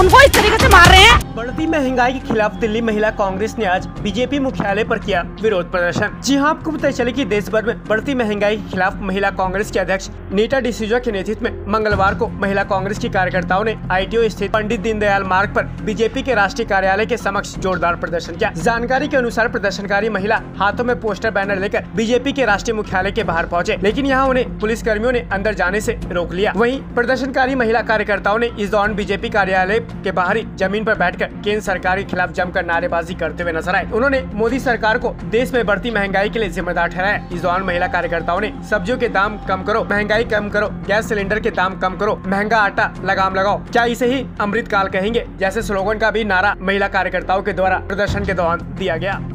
उनको इस तरीके से मार रहे हैं। बढ़ती महंगाई के खिलाफ दिल्ली महिला कांग्रेस ने आज बीजेपी मुख्यालय पर किया विरोध प्रदर्शन। जी हां, आपको पता चले कि देश भर में बढ़ती महंगाई के खिलाफ महिला कांग्रेस के अध्यक्ष नीता डिसूजा के नेतृत्व में मंगलवार को महिला कांग्रेस की कार्यकर्ताओं ने ITO स्थित पंडित दीनदयाल मार्ग पर बीजेपी के राष्ट्रीय कार्यालय के समक्ष जोरदार प्रदर्शन किया। जानकारी के अनुसार प्रदर्शनकारी महिला हाथों में पोस्टर बैनर लेकर बीजेपी के राष्ट्रीय मुख्यालय के बाहर पहुंचे, लेकिन यहां उन्हें पुलिस कर्मियों ने अंदर जाने से रोक लिया। वहीं प्रदर्शनकारी महिला कार्यकर्ताओं ने इस दौरान बीजेपी कार्यालय के बाहरी जमीन पर बैठकर केंद्र सरकार के खिलाफ जमकर नारेबाजी करते हुए नजर आए। उन्होंने मोदी सरकार को देश में बढ़ती महंगाई के लिए जिम्मेदार ठहराया। इस दौरान महिला कार्यकर्ताओं ने सब्जियों के दाम कम करो, महंगाई कम करो, गैस सिलेंडर के दाम कम करो, महंगा आटा लगाम लगाओ, क्या इसे ही अमृत काल कहेंगे जैसे स्लोगन का भी नारा महिला कार्यकर्ताओं के द्वारा प्रदर्शन के दौरान दिया गया।